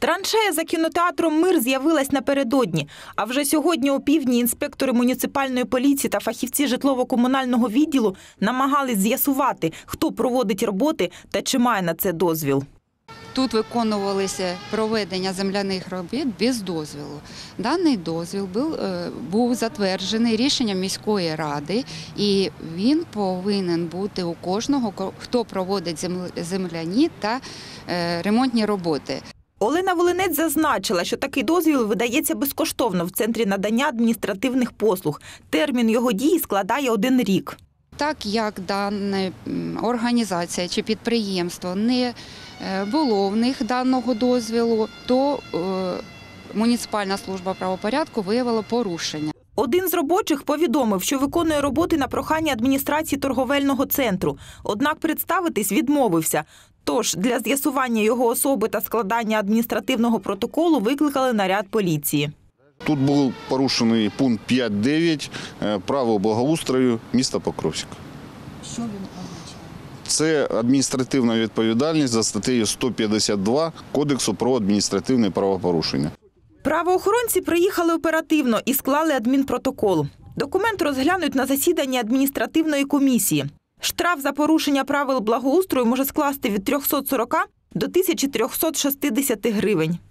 Траншея за кінотеатром «Мир» з'явилась напередодні. А вже сьогодні опівдні інспектори муніципальної поліції та фахівці житлово-комунального відділу намагались з'ясувати, хто проводить роботи та чи має на це дозвіл. Тут виконувалися проведення земляних робіт без дозволу. Даний дозвіл був затверджений рішенням міської ради, і він повинен бути у кожного, хто проводить земляні та ремонтні роботи. Олена Волинець зазначила, що такий дозвіл видається безкоштовно в Центрі надання адміністративних послуг. Термін його дії складає 1 рік. Так як дана організація чи підприємство не було в них даного дозволу, то муніципальна служба правопорядку виявила порушення. Один з робочих повідомив, що виконує роботи на прохання адміністрації торговельного центру. Однак представитись відмовився. Тож для з'ясування його особи та складання адміністративного протоколу викликали наряд поліції. Тут був порушений пункт 5.9 правил благоустрою міста Покровська. Що він означає? Це адміністративна відповідальність за статтею 152 Кодексу про адміністративне правопорушення. Правоохоронці приїхали оперативно і склали адмінпротокол. Документ розглянуть на засіданні адміністративної комісії. Штраф за порушення правил благоустрою може скласти від 340 до 1360 гривень.